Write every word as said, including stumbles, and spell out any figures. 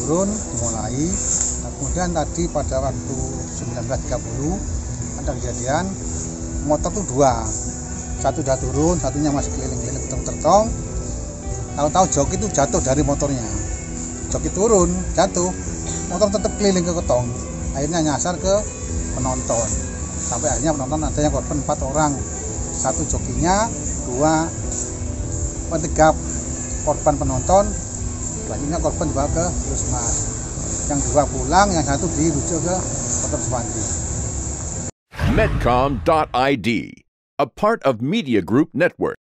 turun dimulai. Nah, kemudian tadi pada waktu sembilan belas tiga puluh ada kejadian motor tuh dua, satu udah turun, satunya masih keliling-keliling tertong-tertong. Tahu-tahu joki itu jatuh dari motornya, joki turun jatuh, motor tetap keliling ke ketong, akhirnya nyasar ke penonton. Sampai akhirnya penonton ada yang korban empat orang, satu jokinya, dua tiga korban penonton, selanjutnya korban dibawa ke puskesmas. Yang dua pulang, yang satu dirujuk ke Dr. Suwandi. Medcom dot I D, a part of Media Group Network.